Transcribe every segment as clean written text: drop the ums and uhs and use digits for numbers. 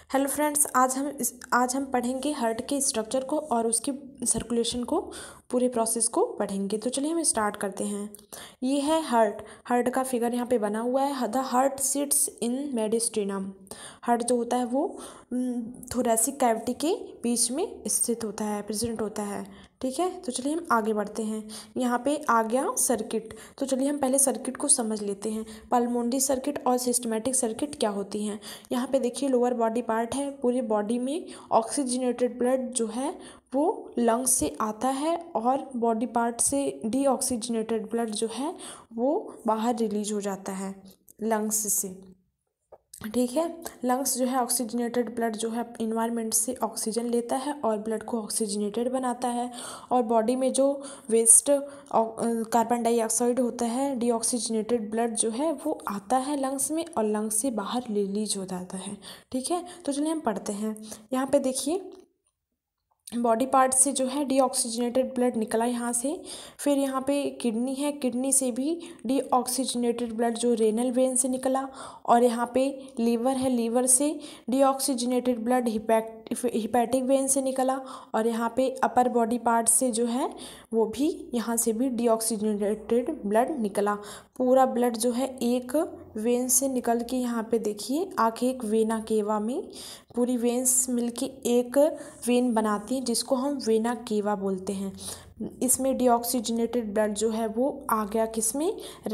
Hello friends, आज हम पढ़ेंगे हार्ट के स्ट्रक्चर को और उसकी सर्कुलेशन को, पूरे प्रोसेस को पढ़ेंगे। तो चलिए हम स्टार्ट करते हैं। ये है हार्ट का फिगर यहाँ पे बना हुआ है। The heart sits in mediastinum. Heart जो होता है वो थोरैसिक कैविटी के बीच में स्थित होता है, प्रेजेंट होता है। ठीक है, तो चलिए हम आगे बढ़ते हैं। यहाँ पे आ गया सर्किट। तो चलिए हम पहले सर्किट को समझ लेते हैं। पल्मोनरी सर्किट और सिस्टमैटिक सर्किट क्या होती हैं। यहाँ पे देखिए लोअर बॉडी पार्ट है। पूरी बॉडी में ऑक्सीजनेटेड ब्लड जो है वो लंग्स से आता है और बॉडी पार्ट से डीऑक्सीजनेटेड ब्लड जो है वो बाहर रिलीज हो जाता है लंग्स से। ठीक है, लंग्स जो है ऑक्सीजनेटेड ब्लड जो है इन्वायरमेंट से ऑक्सीजन लेता है और ब्लड को ऑक्सीजनेटेड बनाता है। और बॉडी में जो वेस्ट कार्बन डाइऑक्साइड होता है, डीऑक्सीजनेटेड ब्लड जो है वो आता है लंग्स में और लंग्स से बाहर रिलीज हो जाता है। ठीक है, तो चलिए हम पढ़ते हैं। यहाँ पे देखिए बॉडी पार्ट से जो है डीऑक्सीजनेटेड ब्लड निकला यहाँ से। फिर यहाँ पे किडनी है, किडनी से भी डीऑक्सीजनेटेड ब्लड जो रेनल वेन से निकला। और यहाँ पे लीवर है, लीवर से डीऑक्सीजनेटेड ब्लड हिपैटिक वेन से निकला। और यहाँ पे अपर बॉडी पार्ट से जो है वो भी यहाँ से भी डीऑक्सीजनेटेड ब्लड निकला। पूरा ब्लड जो है एक वेन से निकल के यहाँ पे देखिए आके एक वेना केवा में, पूरी वेन्स मिलके एक वेन बनाती हैं जिसको हम वेना केवा बोलते हैं। इसमें डीऑक्सीजनेटेड ब्लड जो है वो आ गया किसमें,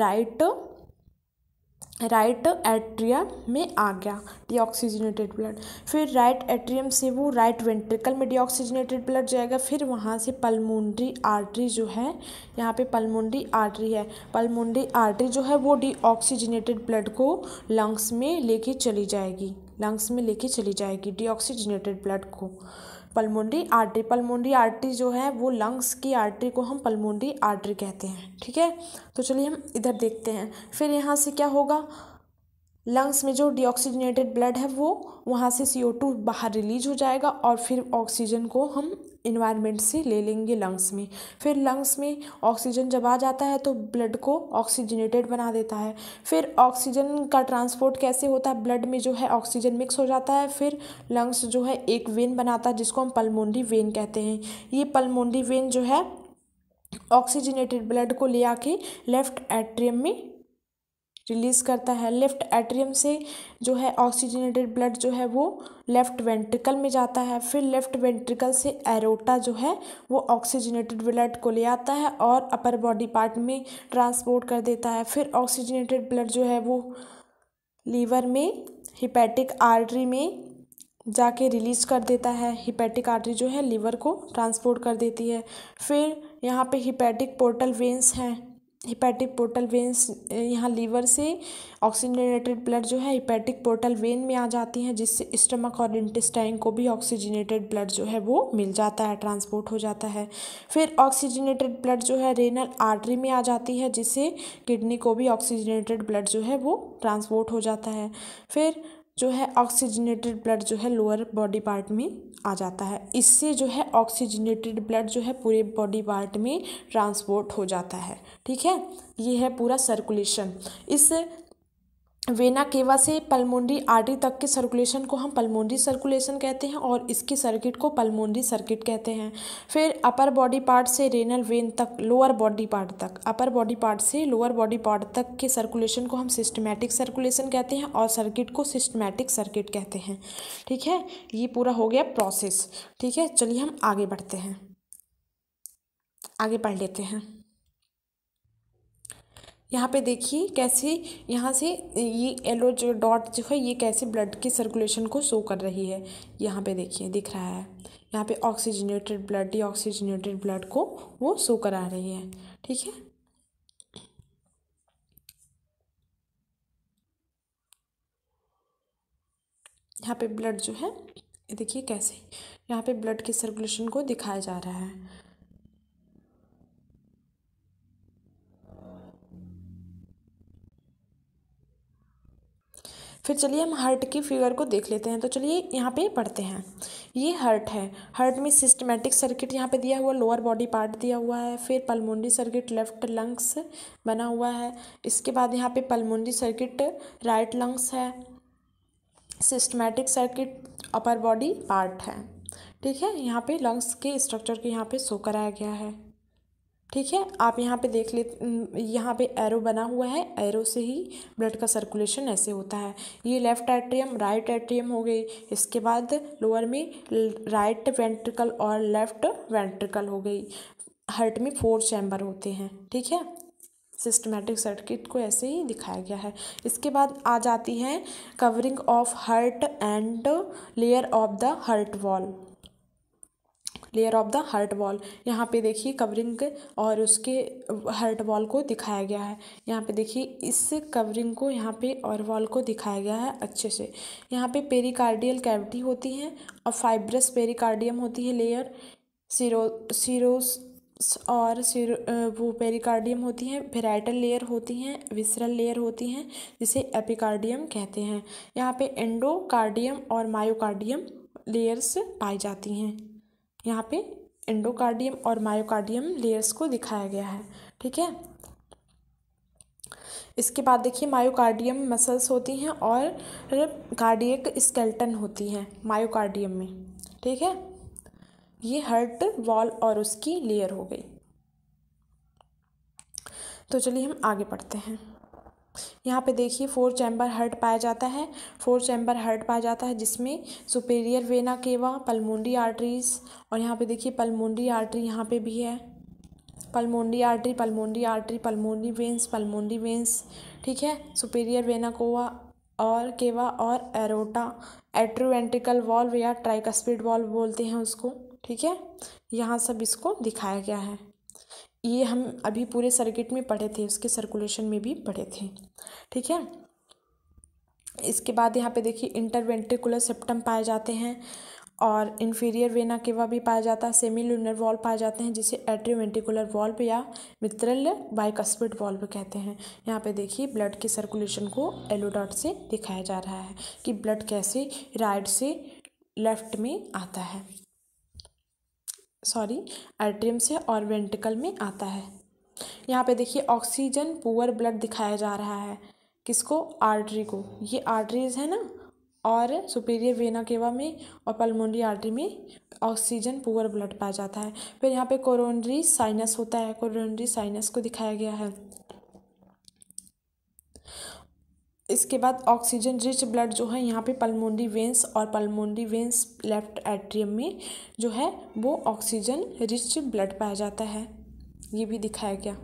राइट एट्रियम में आ गया डीऑक्सीजनेटेड ब्लड। फिर राइट एट्रियम से वो राइट वेंट्रिकल में डीऑक्सीजनेटेड ब्लड जाएगा। फिर वहाँ से पल्मोनरी आर्टरी जो है, यहाँ पे पल्मोनरी आर्टरी है, पल्मोनरी आर्टरी जो है वो डीऑक्सीजनेटेड ब्लड को लंग्स में लेके चली जाएगी, लंग्स में लेके चली जाएगी डीऑक्सीजनेटेड ब्लड को। पल्मोनरी आर्टरी जो है वो लंग्स की आर्टरी को हम पल्मोनरी आर्टरी कहते हैं। ठीक है, तो चलिए हम इधर देखते हैं। फिर यहाँ से क्या होगा, लंग्स में जो डीऑक्सीजनेटेड ब्लड है वो वहाँ से CO2 बाहर रिलीज हो जाएगा और फिर ऑक्सीजन को हम इन्वायरमेंट से ले लेंगे लंग्स में। फिर लंग्स में ऑक्सीजन जब आ जाता है तो ब्लड को ऑक्सीजनेटेड बना देता है। फिर ऑक्सीजन का ट्रांसपोर्ट कैसे होता है, ब्लड में जो है ऑक्सीजन मिक्स हो जाता है। फिर लंग्स जो है एक वेन बनाता है जिसको हम पल्मोनरी वेन कहते हैं। ये पल्मोनरी वेन जो है ऑक्सीजनेटेड ब्लड को ले आके लेफ्ट एट्रियम में रिलीज़ करता है। लेफ्ट एट्रियम से जो है ऑक्सीजनेटेड ब्लड जो है वो लेफ्ट वेंट्रिकल में जाता है। फिर लेफ्ट वेंट्रिकल से एरोटा जो है वो ऑक्सीजनेटेड ब्लड को ले आता है और अपर बॉडी पार्ट में ट्रांसपोर्ट कर देता है। फिर ऑक्सीजनेटेड ब्लड जो है वो लीवर में हिपैटिक आर्टरी में जाके रिलीज कर देता है। हिपैटिक आर्टरी जो है लीवर को ट्रांसपोर्ट कर देती है। फिर यहाँ पे हिपैटिक पोर्टल वेन्स हैं, हिपैटिक पोर्टल वेन्स यहाँ लीवर से ऑक्सीजनेटेड ब्लड जो है हिपैटिक पोर्टल वेन में आ जाती हैं जिससे स्टमक और इंटेस्टाइन को भी ऑक्सीजनेटेड ब्लड जो है वो मिल जाता है, ट्रांसपोर्ट हो जाता है। फिर ऑक्सीजनेटेड ब्लड जो है रेनल आर्टरी में आ जाती है जिससे किडनी को भी ऑक्सीजनेटेड ब्लड जो है वो ट्रांसपोर्ट हो जाता है। फिर जो है ऑक्सीजनेटेड ब्लड जो है लोअर बॉडी पार्ट में आ जाता है। इससे जो है ऑक्सीजनेटेड ब्लड जो है पूरे बॉडी पार्ट में ट्रांसपोर्ट हो जाता है। ठीक है, ये है पूरा सर्कुलेशन। इस वेना केवा से पल्मोनरी आर्टरी तक के सर्कुलेशन को हम पल्मोनरी सर्कुलेशन कहते हैं और इसकी सर्किट को पल्मोनरी सर्किट कहते हैं। फिर अपर बॉडी पार्ट से रेनल वेन तक, लोअर बॉडी पार्ट तक, अपर बॉडी पार्ट से लोअर बॉडी पार्ट तक के सर्कुलेशन को हम सिस्टमैटिक सर्कुलेशन कहते हैं और सर्किट को सिस्टमैटिक सर्किट कहते हैं। ठीक है, ये पूरा हो गया प्रोसेस। ठीक है, चलिए हम आगे बढ़ते हैं, आगे पढ़ लेते हैं। यहाँ पे देखिए कैसे यहाँ से ये येलो जो डॉट जो है ये कैसे ब्लड की सर्कुलेशन को शो कर रही है। यहाँ पे देखिए दिख रहा है, यहाँ पे ऑक्सीजनेटेड ब्लड डीऑक्सीजनेटेड ब्लड को वो शो करा रही है। ठीक है, यहाँ पे ब्लड जो है देखिए कैसे यहाँ पे ब्लड की सर्कुलेशन को दिखाया जा रहा है। फिर चलिए हम हार्ट की फिगर को देख लेते हैं। तो चलिए यहाँ पे पढ़ते हैं। ये हार्ट है, हार्ट में सिस्टमैटिक सर्किट यहाँ पे दिया हुआ, लोअर बॉडी पार्ट दिया हुआ है। फिर पल्मोनरी सर्किट लेफ्ट लंग्स बना हुआ है। इसके बाद यहाँ पे पल्मोनरी सर्किट राइट लंग्स है। Systematic circuit upper body part है। ठीक है, यहाँ पे लंग्स के स्ट्रक्चर के यहाँ पे शो कराया गया है। ठीक है, आप यहाँ पे देख ले, यहाँ पे एरो बना हुआ है, एरो से ही ब्लड का सर्कुलेशन ऐसे होता है। ये लेफ्ट एट्रियम राइट एट्रियम हो गई, इसके बाद लोअर में राइट वेंट्रिकल और लेफ्ट वेंट्रिकल हो गई। हार्ट में 4 चैम्बर होते हैं। ठीक है, सिस्टमैटिक सर्किट को ऐसे ही दिखाया गया है। इसके बाद आ जाती है covering of heart and layer of the heart wall. Layer of the heart wall, यहाँ पे देखिए कवरिंग और उसके हार्ट वॉल को दिखाया गया है। यहाँ पे देखिए इस कवरिंग को यहाँ पे और वॉल को दिखाया गया है अच्छे से। यहाँ पे पेरिकार्डियल कैविटी होती है और फाइब्रस पेरिकार्डियम होती है लेयर, सीरोस और वो पेरिकार्डियम होती हैं, पेराइटल लेयर होती हैं, विसरल लेयर होती हैं जिसे एपिकार्डियम कहते हैं। यहाँ पे एंडोकार्डियम और मायोकार्डियम लेयर्स पाई जाती हैं। यहाँ पे एंडोकार्डियम और मायोकार्डियम लेयर्स को दिखाया गया है। ठीक है, इसके बाद देखिए मायोकार्डियम मसल्स होती हैं और कार्डियक स्केलेटन होती हैं मायोकार्डियम में। ठीक है, ये हार्ट वॉल और उसकी लेयर हो गई। तो चलिए हम आगे पढ़ते हैं। यहाँ पे देखिए 4 चैम्बर हार्ट पाया जाता है। 4 चैम्बर हार्ट पाया जाता है जिसमें superior vena cava, pulmonary arteries, और यहाँ पे देखिए पल्मोनरी आर्टरी यहाँ पे भी है, pulmonary artery, pulmonary artery, pulmonary veins, pulmonary veins. ठीक है, सुपेरियर वेना कोवा और केवा और एरोटा, एट्रोवेंट्रिकल वॉल्व या ट्राइकस्पिड वॉल्व बोलते हैं उसको। ठीक है, यहाँ सब इसको दिखाया गया है। ये हम अभी पूरे सर्किट में पढ़े थे, उसके सर्कुलेशन में भी पढ़े थे। ठीक है, इसके बाद यहाँ पे देखिए इंटरवेंट्रिकुलर सेप्टम पाए जाते हैं और इन्फीरियर वेना केवा भी पाया जाता है, सेमीलुनर वॉल्व पाए जाते हैं जिसे एट्रियोवेंट्रिकुलर वॉल्व या मित्रल बाइकस्पिड वॉल्व कहते हैं। यहाँ पे देखिए ब्लड की सर्कुलेशन को येलो डॉट से दिखाया जा रहा है कि ब्लड कैसे राइट से लेफ्ट में आता है, सॉरी एट्रियम से और वेंट्रिकल में आता है। यहाँ पे देखिए ऑक्सीजन पुअर ब्लड दिखाया जा रहा है, किसको, आर्टरी को। ये आर्टरीज है ना, और सुपीरियर वेना केवा में और पल्मोनरी आर्टरी में ऑक्सीजन पुअर ब्लड पाया जाता है। फिर यहाँ पे कोरोनरी साइनस होता है, कोरोनरी साइनस को दिखाया गया है। इसके बाद ऑक्सीजन रिच ब्लड जो है यहाँ पे पल्मोनरी वेंस, और पल्मोनरी वेंस लेफ्ट एट्रियम में जो है वो ऑक्सीजन रिच ब्लड पाया जाता है, ये भी दिखाया गया।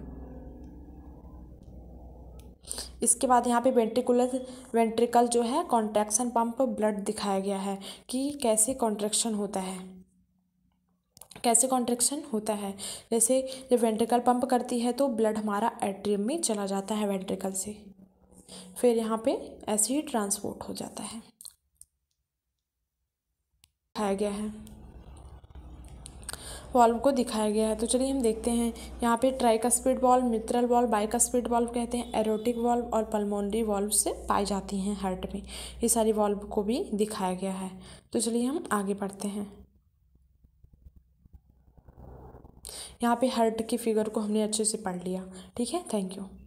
इसके बाद यहाँ पे वेंट्रिकल जो है कॉन्ट्रैक्शन पंप ब्लड दिखाया गया है कि कैसे कॉन्ट्रैक्शन होता है, कैसे कॉन्ट्रैक्शन होता है। जैसे जब वेंट्रिकल पंप करती है तो ब्लड हमारा एट्रियम में चला जाता है वेंट्रिकल से, फिर यहाँ पे ऐसे ही ट्रांसपोर्ट हो जाता है, दिखाया गया है, वॉल्व को दिखाया गया है। तो चलिए हम देखते हैं। यहाँ पे tricuspid valve, mitral valve, bicuspid valve कहते हैं, एरोटिक वॉल्व और पल्मोनरी वॉल्व से पाई जाती हैं हार्ट में। ये सारी वॉल्व को भी दिखाया गया है। तो चलिए हम आगे बढ़ते हैं। यहाँ पे हार्ट की फिगर को हमने अच्छे से पढ़ लिया। ठीक है, थैंक यू।